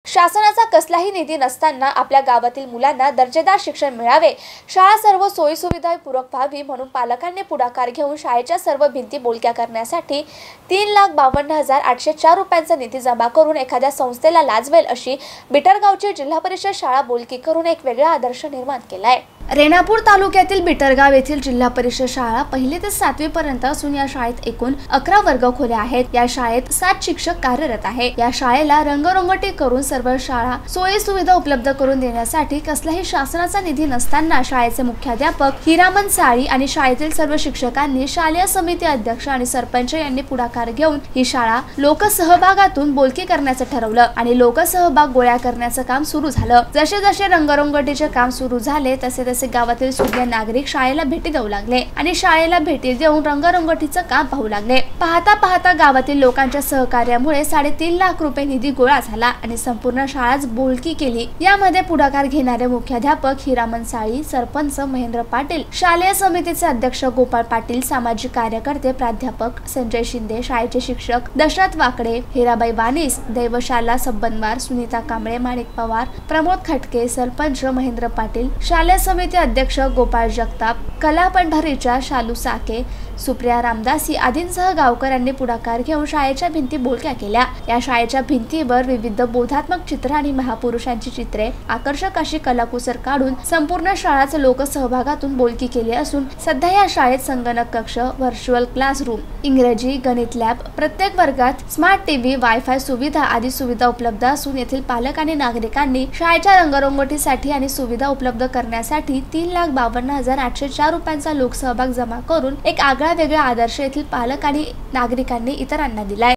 शासनाचा कसलाही निधी नसताना आपल्या गावातील मुलांना दर्जेदार शिक्षण मिळावे, शाळा सर्व सोयीसुविधा पूरक व्हावी म्हणून पालकांनी पुढाकार घेऊन शाळेच्या सर्व भिंती बोलक्या करण्यासाठी 3,52,804 रुपयांचा निधी जमा करून एखाद्या संस्थेला लाजवेल अशी बिटरगावची जिल्हा परिषद शाळा बोलकी करून एक वेगळा आदर्श निर्माण केलाय। रेणापूर तालुक्यातील बिटरगाव येथील जिल्हा परिषद शाळा 1ली ते 7वी पर्यंत असून या शाळेत एकूण 11 वर्गखोल्या आहेत। या शाळेत 7 शिक्षक कार्यरत आहेत। या शाळेला रंगरंगोटी करून सर्व शाळा सोयी सुविधा उपलब्ध करून देण्यासाठी कसलाही शासनाचा निधी नसताना शाळेचे मुख्याध्यापक हिरामन साळी आणि शाळेतील सर्व शिक्षकांनी शालेय समिती अध्यक्ष आणि सरपंच यांनी पुढाकार घेऊन ही शाळा लोकसहभागातून बोलकी करण्याचं ठरवलं आणि लोकसहभाग गोळा करण्याचं काम सुरू झालं। जसे जसे रंगरंगोटीचे काम सुरू झाले तसे गावातील सुज्ञ नागरिक शाळेला भेटी देऊ लागले आणि शाळेला भेटी देऊन रंगरंगोटीचं काम पाहू लागले। पाहता पाहता गावातील लोकांच्या सहकार्यामुळे 3.5 लाख रुपये निधी गोळा झाला आणि संपूर्ण शाळाच बोलकी केली। यामध्ये पुढाकार घेणारे मुख्याध्यापक हिरामन साळी, सरपंच महेंद्र पाटील, शालेय समितीचे अध्यक्ष गोपाळ पाटील, सामाजिक कार्यकर्ते प्राध्यापक संजय शिंदे, शाळेचे शिक्षक दशरथ वाकडे, हिराबाई वानीस, दैवशाला सबनवार, सुनीता कांबळे, माणिक पवार, प्रमोद खटके, सरपंच महेंद्र पाटील, शालेय समिती अध्यक्ष गोपाळ जगताप, कला पंढरीच्या शालू साके, सुप्रिया रामदासी आदींसह गावकऱ्यांनी पुढाकार घेऊन शाळेच्या भिंती बोलक्या केल्या। या शाळेच्या भिंतीवर विविध बोधात्मक चित्र आणि महापुरुषांची चित्रे आकर्षक अशी कलाकुसर काढून संपूर्ण शाळाच लोकसहभागातून बोलकी केली असून सध्या या शाळेत संगणक कक्ष, व्हर्च्युअल क्लासरूम, इंग्रजी, गणित लॅब, प्रत्येक वर्गात स्मार्ट टीव्ही, वायफाय सुविधा आदी सुविधा उपलब्ध असून येथील पालक आणि नागरिकांनी शाळेच्या रंगरंगोटीसाठी आणि सुविधा उपलब्ध करण्यासाठी 3,52,804 रुपयांचा लोकसहभाग जमा करून एक आगळा वेगळा आदर्श येथील पालक आणि नागरिकांनी इतरांना दिलाय।